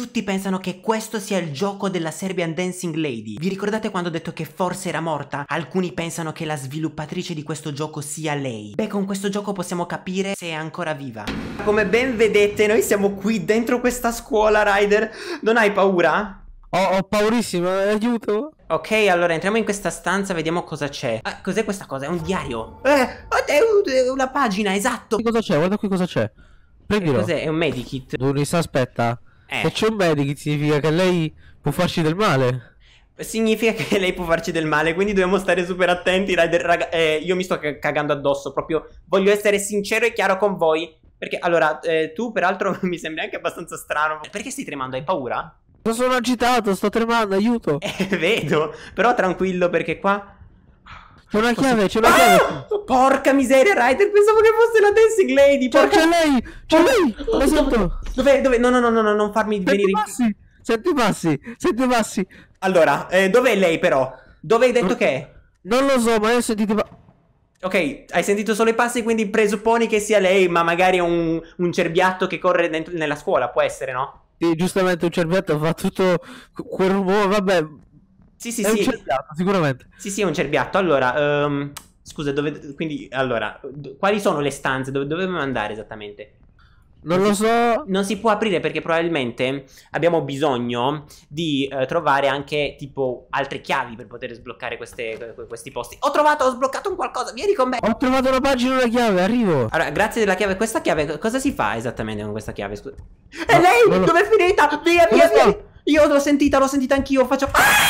Tutti pensano che questo sia il gioco della Serbian Dancing Lady. Vi ricordate quando ho detto che forse era morta? Alcuni pensano che la sviluppatrice di questo gioco sia lei. Beh, con questo gioco possiamo capire se è ancora viva. Come ben vedete, noi siamo qui dentro questa scuola, Ryder. Non hai paura? Ho paurissimo, aiuto. Ok, allora entriamo in questa stanza, vediamo cosa c'è. Ah, cos'è questa cosa? È un diario. È una pagina, esatto. Qui cosa c'è? Guarda qui cosa c'è. Prendilo. Cos'è? È un medikit. Duris, aspetta. Se c'è un medikit significa che lei può farci del male. Significa che lei può farci del male, quindi dobbiamo stare super attenti, Ryder. Raga, io mi sto cagando addosso, proprio voglio essere sincero e chiaro con voi. Perché, allora, tu peraltro mi sembri anche abbastanza strano. Perché stai tremando? Hai paura? Sono agitato, sto tremando, aiuto. Vedo, però tranquillo perché qua... C'è una chiave, c'è una chiave. Porca miseria, Ryder, pensavo che fosse la Dancing Lady. C'è lei, c'è lei. Lo sento. Dov'è? No, non farmi venire... Senti i passi. Allora, dov'è lei però? Dove hai detto che è? Non lo so, ma io ho sentito... Ok, hai sentito solo i passi, quindi presupponi che sia lei, ma magari è un cerbiatto che corre dentro nella scuola, può essere, no? Sì, giustamente un cerbiatto fa tutto quel rumore, vabbè. Sì, è un cerbiatto, sicuramente. Sì, è un cerbiatto. Allora, scusa, quindi, allora, quali sono le stanze? Dove dobbiamo andare esattamente? Non lo so. Non si può aprire perché probabilmente abbiamo bisogno di trovare anche tipo altre chiavi per poter sbloccare questi posti. Ho sbloccato un qualcosa, vieni con me. Ho trovato una pagina, una chiave, arrivo. Allora, grazie della chiave. Questa chiave, cosa si fa esattamente con questa chiave? Scusa. E lei? Dove è finita? Via. Io l'ho sentita anch'io. Faccio...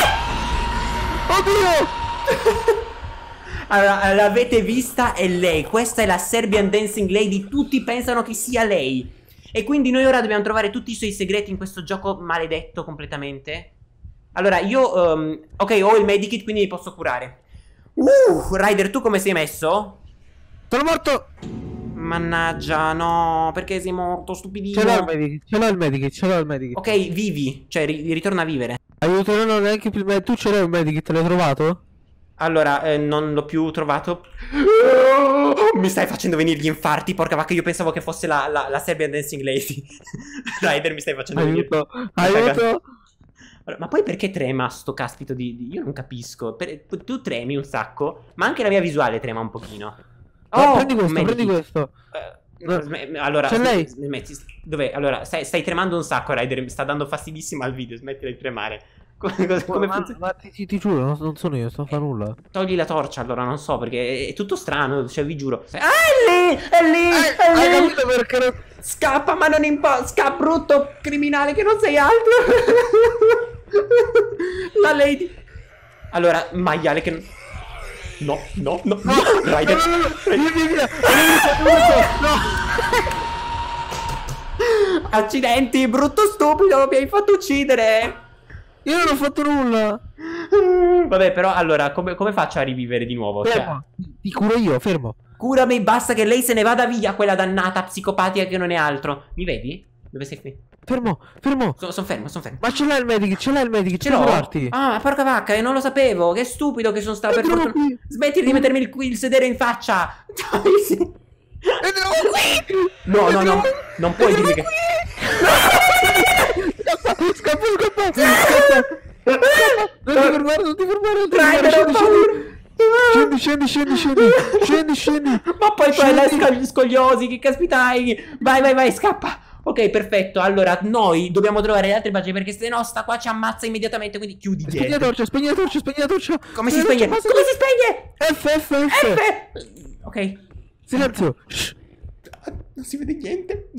Oddio! Allora, l'avete vista? È lei. Questa è la Serbian Dancing Lady. Tutti pensano che sia lei. E quindi noi ora dobbiamo trovare tutti i suoi segreti in questo gioco maledetto completamente. Allora, io... ok, ho il medikit, quindi mi posso curare. Ryder, tu come sei messo? Sono morto! Mannaggia, no. Perché sei morto, stupidino? Ce l'ho il medikit. Ok, vivi. Cioè, ritorna a vivere. Aiuto, non neanche più... Tu ce l'hai un medikit, l'hai trovato? Allora, non l'ho più trovato. Mi stai facendo venire gli infarti, porca vacca, io pensavo che fosse la Serbian Dancing Lady. Ryder, mi stai facendo venire... Aiuto! Ma poi perché trema sto caspito Io non capisco. Tu tremi un sacco, ma anche la mia visuale trema un pochino. Prendi questo. Allora, c'è lei? Smetti. Dov'è? Allora, stai tremando un sacco, Ryder, mi sta dando fastidissimo al video, smetti di tremare. Come funziona? Ma ti giuro, non sono io, sto a fare nulla. Togli la torcia, allora non so, perché è tutto strano, cioè vi giuro. È lì! Hai capito perché? Scappa, ma non importa. Scappa, brutto criminale che non sei altro. La lady. Allora, maiale che... No. Ryder. No. Accidenti, brutto stupido, mi hai fatto uccidere. Io non ho fatto nulla. Vabbè, però allora, come faccio a rivivere di nuovo? Fermo, ti curo io, fermo. Curami, basta che lei se ne vada via, quella dannata psicopatica che non è altro. Mi vedi? Dove sei qui? Fermo. Sono fermo. Ma ce l'hai il medikit, Ce l'ho? Ah, porca vacca, non lo sapevo. Che stupido che sono stato, per fortuna. Smetti di mettermi il sedere in faccia. No, non puoi dirmi che... Scappa. Non ti fermare. Scendi. Ma poi là scogliosi, che caspita hai? Vai, scappa. Ok, perfetto. Allora, noi dobbiamo trovare le altre pagine perché se no sta qua ci ammazza immediatamente, quindi chiudi Spegni la torcia. Come si spegne? F. Ok. Silenzio. Non si vede niente.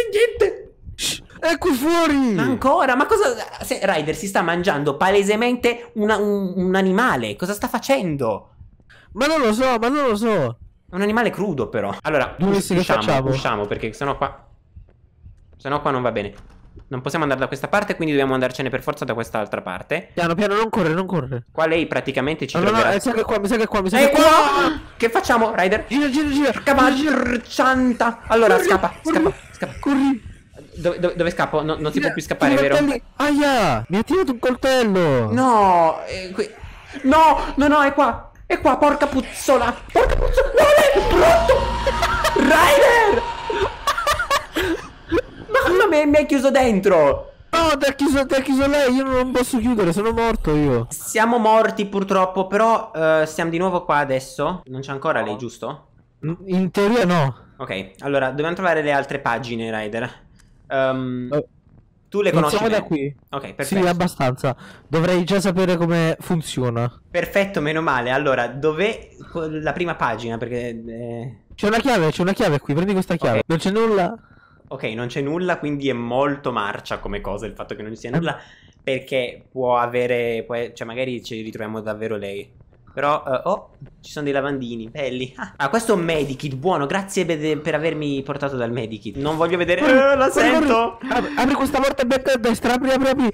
Ecco fuori. Ancora? Ma cosa... Ryder si sta mangiando palesemente un animale. Cosa sta facendo? Ma non lo so. È un animale crudo però. Allora, usciamo perché sennò qua non va bene. Non possiamo andare da questa parte, quindi dobbiamo andarcene per forza da quest'altra parte. Piano, non corre. Qua lei praticamente ci troverà. Mi sa che è qua. Che facciamo, Ryder? Gira. Cianta. Allora, scappa. Corri. Dove scappo? Non si può più scappare, vero? Aia, mi ha tirato un coltello. No, no, è qua. Porca puzzola. No, è brutto. Ryder! Ma mi hai chiuso dentro. No, ti ha chiuso lei, io non posso chiudere, sono morto io. Siamo morti purtroppo, però siamo di nuovo qua adesso. Non c'è ancora lei, giusto? In teoria no. Ok, allora dobbiamo trovare le altre pagine, Ryder. Tu le conosci Iniziamo bene? da qui. Ok, perfetto. Sì, abbastanza. Dovrei già sapere come funziona. Perfetto, meno male. Allora, dov'è la prima pagina? Perché... C'è una chiave qui, prendi questa chiave. Ok. Non c'è nulla. Ok, non c'è nulla, quindi è molto marcia come cosa il fatto che non ci sia nulla. Perché può avere... cioè magari ci ritroviamo davvero lei. Però... oh, ci sono dei lavandini, belli. Ah, questo è un medikit, buono. Grazie per avermi portato dal medikit. Non voglio vedere... la sento! Apri questa porta e a destra, apri. Apri.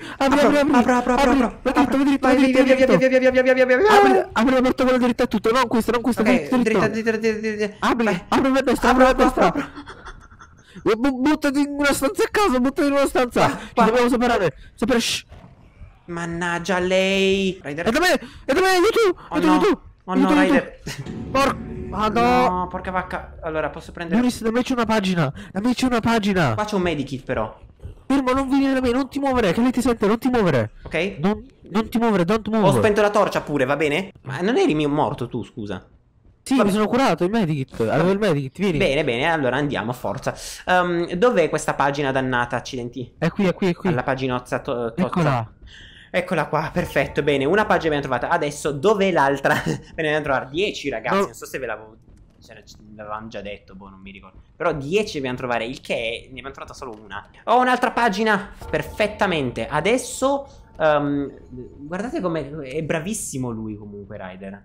Apri la porta quella dritta a tutto, non questa, Ok, dritta. Apri a destra. Buttati in una stanza a caso, buttati in una stanza. Ci dobbiamo separare. Shh. Mannaggia lei. È da me, aiuto. Oh no, Ryder. No, porca vacca. Allora, posso prendere... Boris, da me c'è una pagina. Qua c'è un medikit però. Fermo, non venire da me, non ti muovere, che lei ti sente, non ti muovere. Ok? Non ti muovere, don't move. Ho spento la torcia pure, va bene? Ma non eri morto tu, scusa? Sì, mi sono curato, il medikit, avevo il medikit, vieni. Bene, allora andiamo a forza. Dov'è questa pagina dannata, accidenti? È qui. Alla paginozza Eccola. Eccola qua, perfetto, bene, una pagina abbiamo trovata. Adesso dov'è l'altra? Ve ne dobbiamo trovare 10, ragazzi, non so se ve l'avevamo già detto, boh, non mi ricordo. Però 10 dobbiamo trovare, il che ne abbiamo trovata solo una. Ho un'altra pagina, perfettamente. Adesso, guardate come è bravissimo lui comunque, Ryder.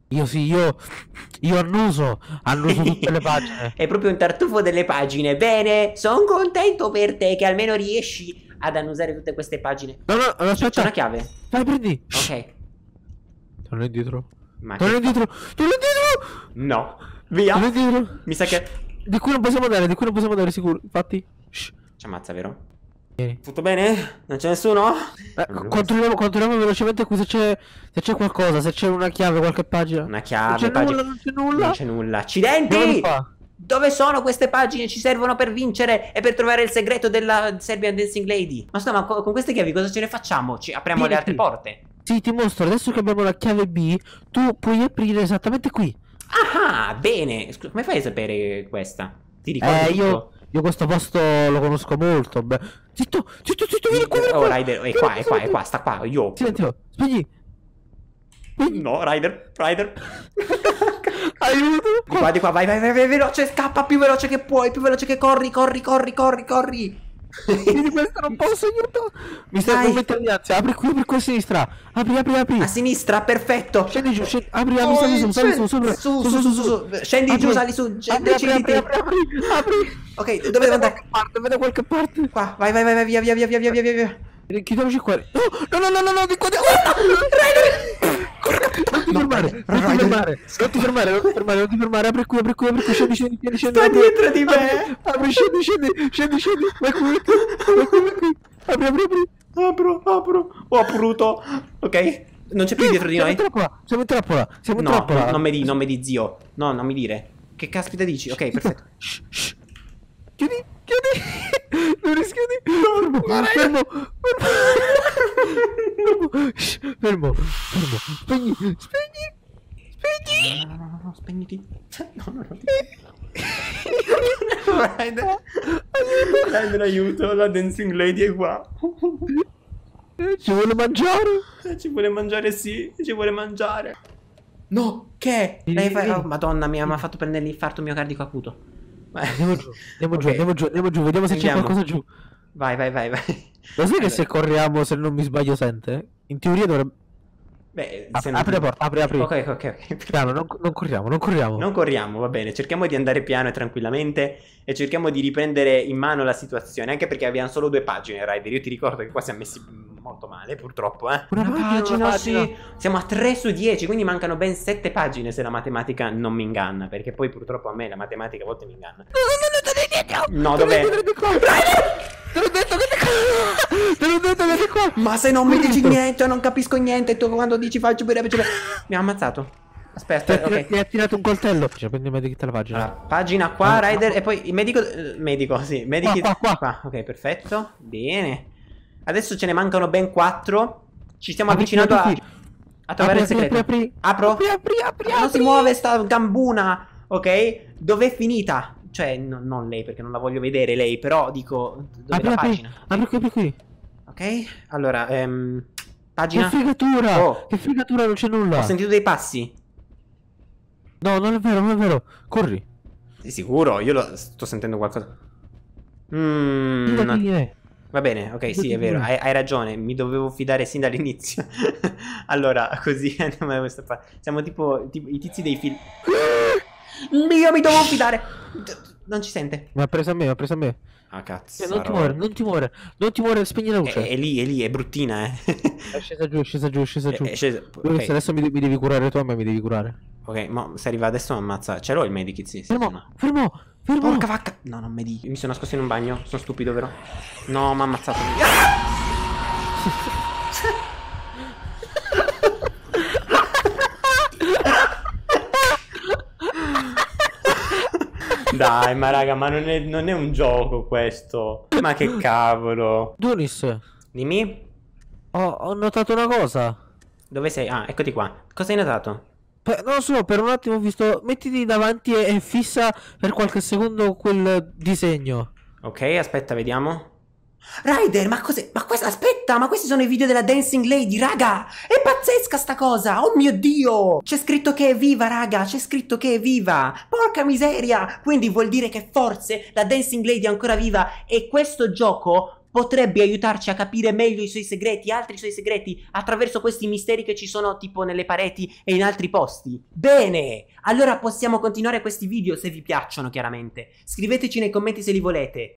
Io annuso tutte le pagine. È proprio un tartufo delle pagine. Bene, sono contento per te che almeno riesci ad annusare tutte queste pagine. No, aspetta. C'è una chiave. Vai, prendi. Ok. Torna indietro. Torna indietro. No, via. Torna indietro. Mi sa che... Di qui non possiamo andare, sicuro. Infatti. Ci ammazza, vero? Vieni. Tutto bene? Non c'è nessuno? Controlliamo velocemente qui se c'è qualcosa, se c'è una chiave, qualche pagina. Una chiave, non c'è nulla. Accidenti! Dove sono queste pagine? Ci servono per vincere e per trovare il segreto della Serbian Dancing Lady. Ma scusa, ma con queste chiavi cosa ce ne facciamo? Ci apriamo le altre porte? Sì, ti mostro. Adesso che abbiamo la chiave B, tu puoi aprire esattamente qui. Ah, bene. Scusa, come fai a sapere questa? Ti ricordi io questo posto lo conosco molto. Zitto, vieni qua. Oh, Ryder, è qua, sta qua. Io. Silenzio, spegni. No, Ryder. Aiuto. Di qua, vai, veloce, scappa più veloce che puoi, più veloce che corri. Di questo non posso, aiuto. Mi stai per mettere anzi, apri qui a sinistra. Apri. A sinistra, perfetto. Scendi giù, apri, sali su. Scendi giù, sali su. Deciditi. Apri. Ok, dove devo andare? Da qualche parte. Qua, vai, via. Chiudiamoci qua. No, di qua. Non ti fermare. Apri qui. Scendi. Sta dietro di me. Apri, scendi. Vai qui. Apri. Apro. Ho aputo. Ok. Non c'è più dietro di noi. Siamo in trappola. No, non mi di zio. No, non mi dire. Che caspita dici? Ok, perfetto. Shh. Chiudi. Non rischiudi. Fermo. Spegni. No, spegniti. No. Aiuto, la Dancing Lady è qua. Ci vuole mangiare? Ci vuole mangiare, sì. No, che? Oh, Madonna mia, mi ha fatto prendere l'infarto miocardico acuto. Andiamo giù, vediamo se c'è qualcosa giù. Vai. Lo sai che se corriamo, se non mi sbaglio, sente? In teoria dovrebbe... Beh, apri la porta, apri. Ok. Piano, non corriamo. Non corriamo, va bene. Cerchiamo di andare piano e tranquillamente e cerchiamo di riprendere in mano la situazione. Anche perché abbiamo solo 2 pagine, Ryder. Io ti ricordo che qua siamo messi molto male, purtroppo, Una pagina, sì. Siamo a 3 su 10, quindi mancano ben 7 pagine se la matematica non mi inganna. Perché poi purtroppo a me la matematica a volte mi inganna. No, dov'è? Te l'ho detto che è qua. Ma se non mi dici niente, non capisco niente. Tu quando dici faccio bene, mi ha ammazzato. Aspetta, ok. Mi ha tirato un coltello. Cioè, prendi il medikit alla pagina. Allora, pagina qua, Ryder. E poi il medico. Sì, medico. Qua. Ok, perfetto. Bene. Adesso ce ne mancano ben 4. Ci stiamo avvicinando a trovare il segreto. Apro? Apri. Non si muove sta gambuna. Ok? Dov'è finita? Cioè, non lei, perché non la voglio vedere lei. Però dico, dov'è la pagina? Apri qui. Ok? Allora, pagina. Che fregatura! Oh. Che fregatura, non c'è nulla. Ho sentito dei passi. No, non è vero, non è vero. Corri. Sei sicuro? Io sto sentendo qualcosa. Va bene, ok, sì, è vero, hai ragione, mi dovevo fidare sin dall'inizio. Allora, così andiamo da questa parte. Siamo tipo i tizi dei film. Io mi dovevo fidare. Non ci sente. Mi ha preso a me. Ah, cazzo. Non ti muore, spegni la luce. È lì, è bruttina, È scesa giù. È scesa. Okay. Adesso mi devi curare tu, a me mi devi curare. Ok, ma se arriva adesso mi ammazza. Ce l'ho il medikit, sì. Fermo. Porca vacca. No, non mi dici. Mi sono nascosto in un bagno. Sono stupido, vero? No, mi ha ammazzato. Dai, ma raga, ma non è un gioco questo. Ma che cavolo. Dunis, Dimmi. ho notato una cosa. Dove sei? Ah, eccoti qua. Cosa hai notato? Non so, per un attimo ho visto. Mettiti davanti e fissa per qualche secondo quel disegno. Ok, aspetta, vediamo. Ryder, ma cos'è? Ma questo, aspetta, ma questi sono i video della Dancing Lady, raga! È pazzesca sta cosa! Oh mio Dio! C'è scritto che è viva, raga! C'è scritto che è viva! Porca miseria! Quindi vuol dire che forse la Dancing Lady è ancora viva e questo gioco potrebbe aiutarci a capire meglio i suoi segreti, altri suoi segreti, attraverso questi misteri che ci sono tipo nelle pareti e in altri posti. Bene! Allora possiamo continuare questi video se vi piacciono, chiaramente. Scriveteci nei commenti se li volete.